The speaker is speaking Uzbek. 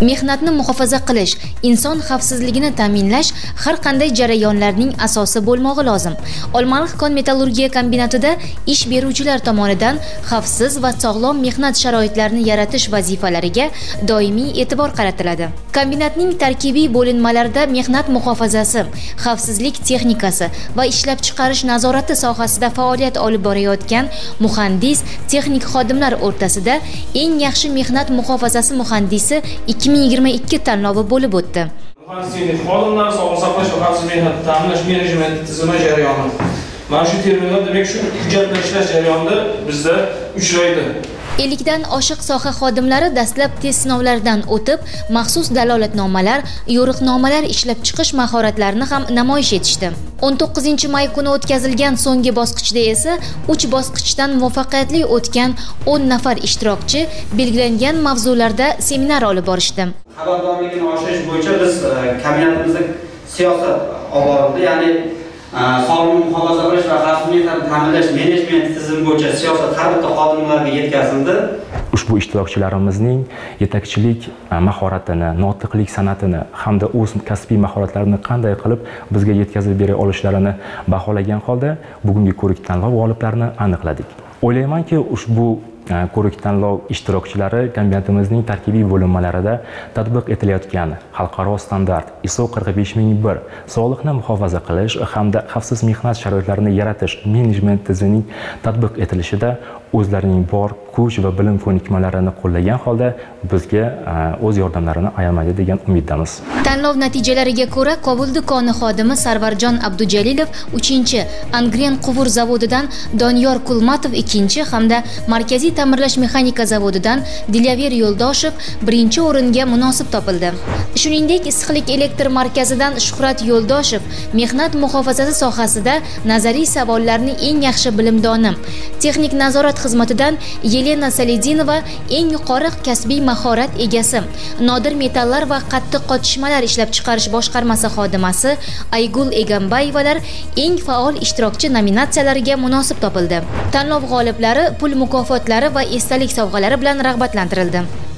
Mehnatni muhofaza qilish, inson xavfsizligini ta'minlash har qanday jarayonlarning asosi bo'lmog'i lozim. Olmaliq kon metallurgiya kombinatida ish beruvchilar tomonidan xavfsiz va sog'lom mehnat sharoitlarini yaratish vazifalariga doimiy e'tibor qaratiladi. Kombinatning tarkibiy bo'linmalarida mehnat muhofazasi, xavfsizlik texnikasi va ishlab chiqarish nazorati sohasida faoliyat olib borayotgan muhandis, texnik xodimlar o'rtasida eng yaxshi mehnat muhofazasi muhandisi 2022 tanlovi bo'lib o'tdi. Muhandislik xodimlar sog'liqni saqlash va xavfsiz mehnatni ta'minlash menejmenti tizimi jarayoni. Mana shu terminlar demak shu hujjatlar ishlash jarayonida bizda uchraydi. 50 dan oshiq soha xodimlari dastlab test sinovlaridan o'tib, maxsus dalolatnomalar, yo'riqnomalar ishlab chiqish mahoratlarini ham namoyish etishdi. 19-may kuni o'tkazilgan so'nggi bosqichda esa 3 bosqichdan muvaffaqiyatli o'tgan 10 nafar ishtirokchi belgilangan mavzularda seminar olib borishdi. Xabardorligini oshirish bo'yicha biz kombinatimizda siyosat olib borildi, ya'ni sog'liqni muhofaza qilish va xavfsiz mehnatni ta'minlash menejment tizimi bo'yicha siyosat har bitta xodimlarga yetkazildi. Ushbu ishtirokchilarimizning yetakchilik mahoratini, notiqlik san'atini hamda o'z kasbiy mahoratlarini qanday qilib bizga yetkazib bera olishlarini baholagan holda bugungi ko'rik tanlov g'oliblarini aniqladik. O'ylaymanki, ushbu ko'rik tanlov ishtirokchilari kombinatimizning tarkibiy bo'linmalarida tatbiq etilayotgan xalqaro standart ISO 45001 sog'liqni muhofaza qilish hamda xavfsiz mehnat sharoitlarini yaratish menejment tizimining tatbiq etilishida o'zlarining bor kuch va bilim ko'nikmalarini qo'llagan holda bizga o'z yordamlarini ayamaydi degan umiddamiz. Tanlov natijalariga ko'ra Kobuldi koni xodimi Sarvarjon Abdujalilov 3-chi, Angren quvur zavodidan Doniyor Kulmatov 2-chi hamda Markaziy ta'mirlash mexanika zavodidan Dilyaver Yo'ldoshev 1-chi o'ringa munosib topildi. Shuningdek, Issiqlik elektr markazidan Shuhrat Yo'ldoshev mehnat muhofazasi sohasida nazariy savollarni eng yaxshi bilimdoni, texnik nazorat xizmatidan Yelena Saledinova eng yuqori kasbiy mahorat egasi, nodir metallar va qattiq qotishmalar ishlab chiqarish boshqarmasi xodimasi Aygul Egambayevalar eng faol ishtirokchi nominatsiyalariga munosib topildi. Tanlov g'oliblari pul mukofotlari va esdalik sovg'alari bilan rag'batlantirildi.